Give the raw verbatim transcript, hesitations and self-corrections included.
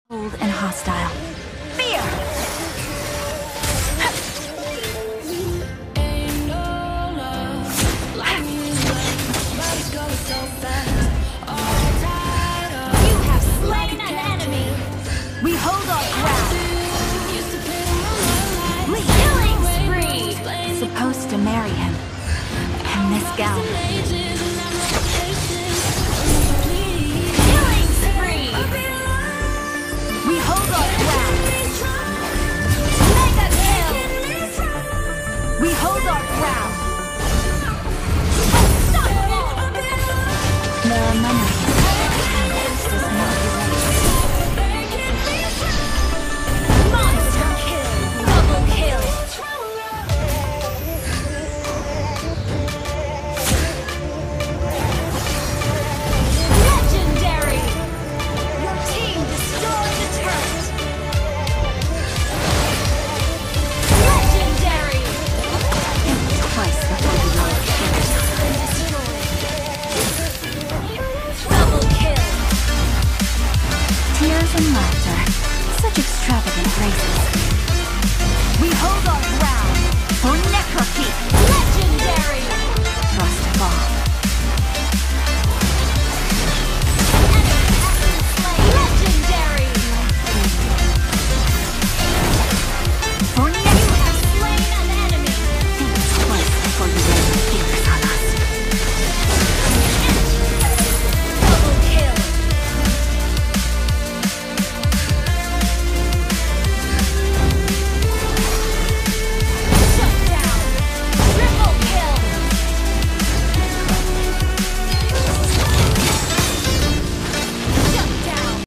Cold and hostile. Fear! You have slain an enemy! We hold our ground! Killing spree! Supposed to marry him. And this gown. Killing spree! We hold our ground! Mega kill! We hold our ground! Unstoppable! There are memories. This does not erase. Monster kill! Double kill! Legendary! Your team destroyed the turret! Legendary! Twice the holy double kill! Tears and laughter. Such extravagant graces. We hold our ground!